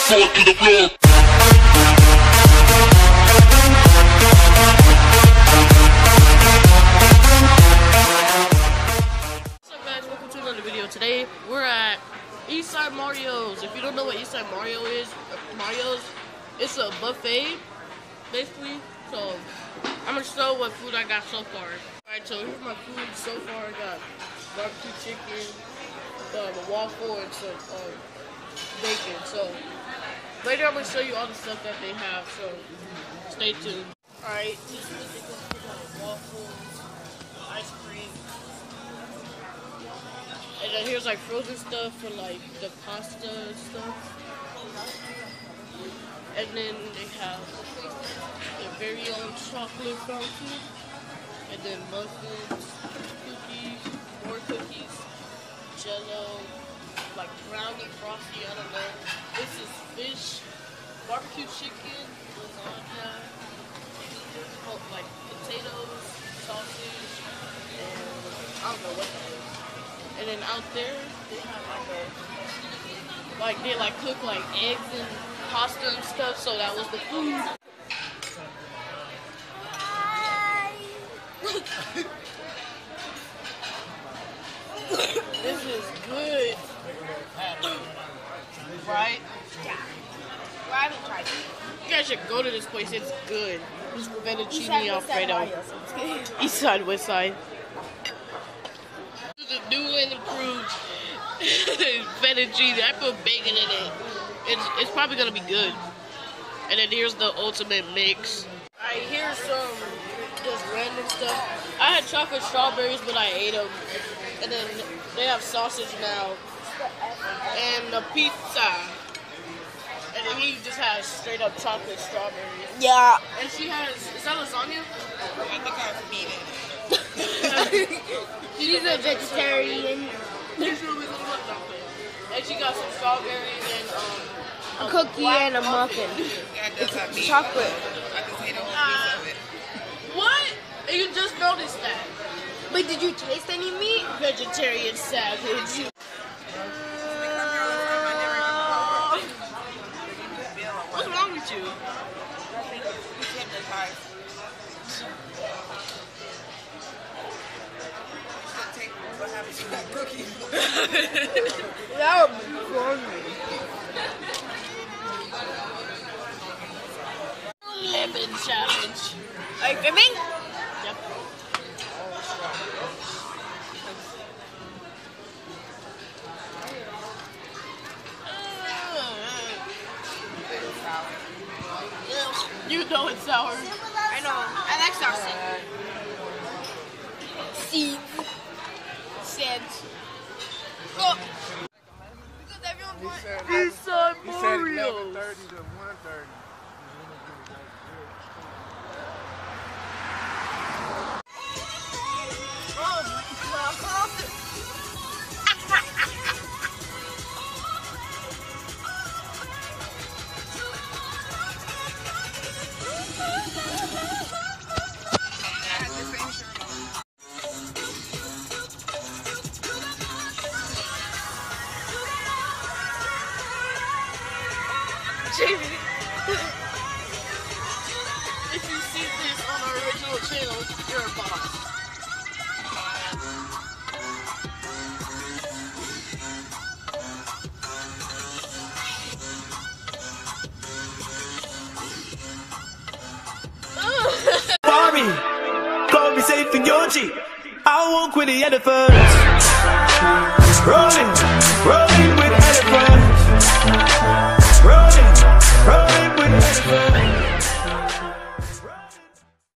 fall to the floor. What's up, guys? Welcome to another video. Today we're at Eastside Mario's. If you don't know what Eastside Mario is, it's a buffet basically. So I'm gonna show what food I got so far. Alright, so here's my food so far. I got barbecue chicken, a waffle, and some bacon. So later I'm gonna show you all the stuff that they have, so stay tuned. Alright, this is waffles, ice cream, and then here's like frozen stuff for like the pasta stuff. And then they have their very own chocolate fountain, and then muffins, cookies, more cookies, jello, like brownie frosty, I don't know. This is fish, barbecue chicken, lasagna, like potatoes, sausage, and I don't know what that is. And then out there, they have they cook like eggs and pasta and stuff, so that was the food. This is good. Right? Yeah. Well, I haven't tried it. You guys should go to this place, it's good. It's fettuccine Alfredo. Eastside, Westside. This is a new and improved fettuccine. I put bacon in it. It's probably gonna be good. And then here's the ultimate mix. Alright, here's some just random stuff. I had chocolate strawberries, but I ate them. And then they have sausage now. And a pizza. And then he just has straight up chocolate strawberries. Yeah. And she has, is that lasagna? I think I have to eat it. She's a vegetarian. And she got some strawberries and A cookie and a muffin. It's chocolate. I just ate a whole piece of it. What? And you just noticed that. Wait, did you taste any meat? Vegetarian savage. What's wrong with you? I think he's hypnotized. What happened to that cookie? That would be funny. Lemon challenge. Are you filming? Yep. You know it's sour. I know. I like sausage. Seeds. Seeds. Oh. Because everyone wants Eastside He said Mario. 11:30 to 1:30. Oh my god. Jamie, if you see this on our original channel, you're a boss. Barbie, go be safe in your Jeep. I walk with the elephants. Rolling with elephants.